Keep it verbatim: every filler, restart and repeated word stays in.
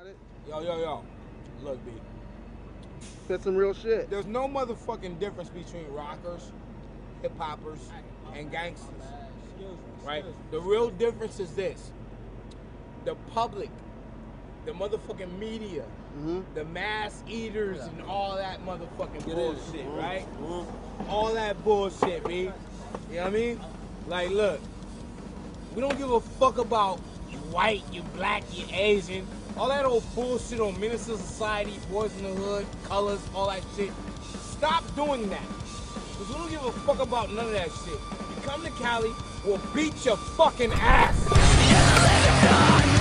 Yo, yo, yo. Look, B. That's some real shit. There's no motherfucking difference between rockers, hip-hoppers, and gangsters. Right? The real difference is this. The public, the motherfucking media, mm-hmm. the mass eaters and all that motherfucking bullshit, mm-hmm. right? Mm-hmm. All that bullshit, B. You know what I mean? Like, look, we don't give a fuck about you white, you black, you Asian. All that old bullshit on Minister Society, Boys in the Hood, colors, all that shit. Stop doing that. Because we don't give a fuck about none of that shit. You come to Cali, we'll beat your fucking ass.